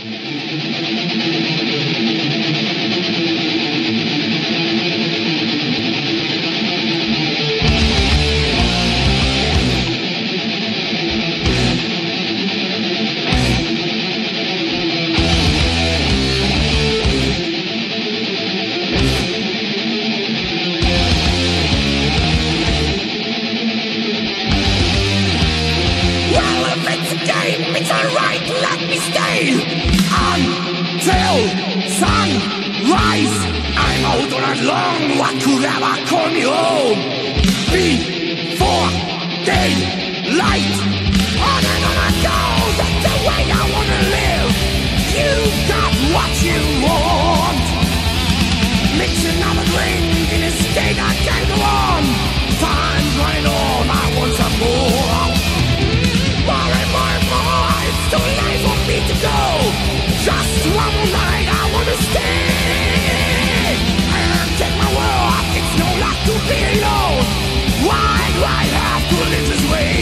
It's alright, let me stay until sunrise. I'm out all night long, what could ever call me home? Before daylight, on and on I go, that's the way I wanna live. You got what you want. Mix another drink in a state I can't go on. Time's running on, I want some more. More and more and more, it's too late for me to go. Just one more night, I wanna stay and take my world. It's no luck to be alone. Why do I have to live this way?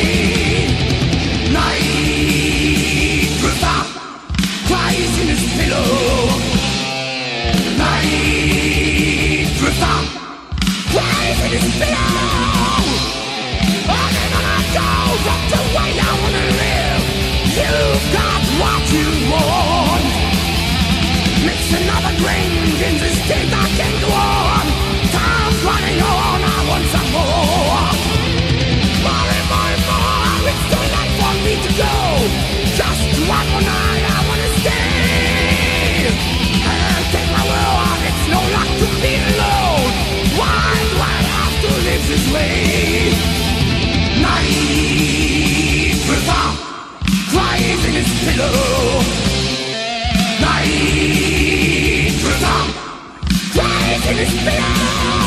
Night drifter cries in his pillow. Night drifter cries in his pillow. On and on I go, that's the way I wanna live. You've got what you want. Mix another drink in this state I can't go on. Time's running on, I want some more. More and more and more, it's too late for me to go. Just one more night, I wanna stay and take my world. It's no luck to be alone. Why do I have to live this way? Night drifter cries in his pillow. Night drifter cries in his pillow.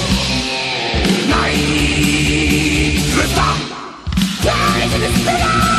Night drifter cries in his pillow.